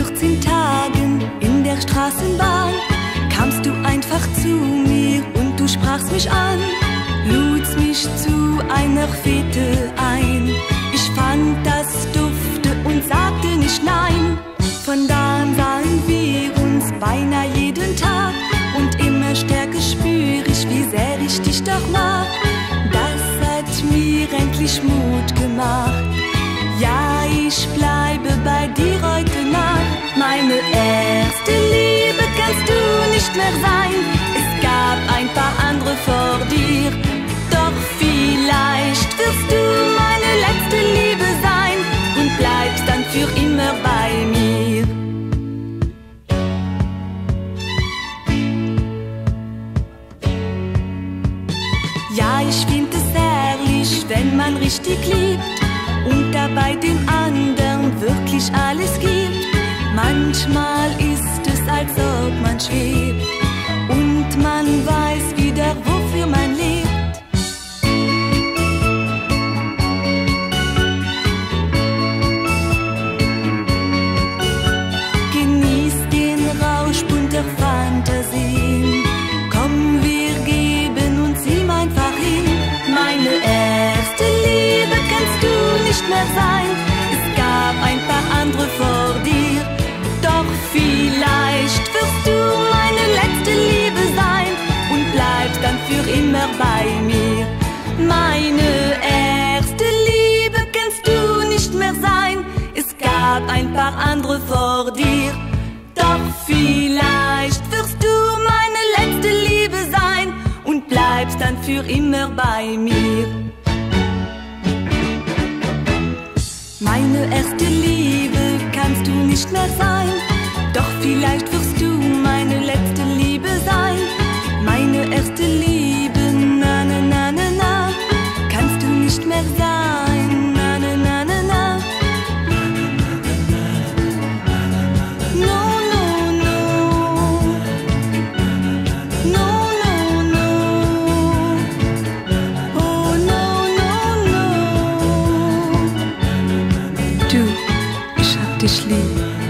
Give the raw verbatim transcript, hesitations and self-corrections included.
vierzehn Tagen in der Straßenbahn kamst du einfach zu mir und du sprachst mich an, ludst mich zu einer Fete ein. Ich fand das dufte und sagte nicht nein. Von da an sahen wir uns beinahe jeden Tag und immer stärker spür ich, wie sehr ich dich doch mag. Das hat mir endlich Mut gemacht. Ja, ich bleibe bei dir heute Nacht. Meine erste Liebe kannst du nicht mehr sein. Es gab ein paar andere vor dir, doch vielleicht wirst du meine letzte Liebe sein und bleibst dann für immer bei mir. Ja, ich find es herrlich, wenn man richtig liebt und dabei dem anderen wirklich alles gibt. Manchmal ist es, als ob man schwebt und man weiß wieder, wofür man lebt. Genieß den Rausch bunter Fantasien. Komm, wir geben uns ihm einfach hin. Meine erste Liebe kannst du nicht mehr sein. Es gab ein paar andere vor dir, doch vielleicht wirst du meine letzte Liebe sein und bleibst dann für immer bei mir. Meine erste Liebe kannst du nicht mehr sein. Es gab ein paar andere vor dir, doch vielleicht wirst du meine letzte Liebe sein und bleibst dann für immer bei mir. Meine erste Liebe kannst du nicht mehr sein, doch vielleicht wirst du meine letzte Liebe sein. Meine erste Liebe, na na na na na, kannst du nicht mehr sein, na na na na na. No, no, no. No, no, no. Oh, no, no, no. Du, ich hab dich lieb.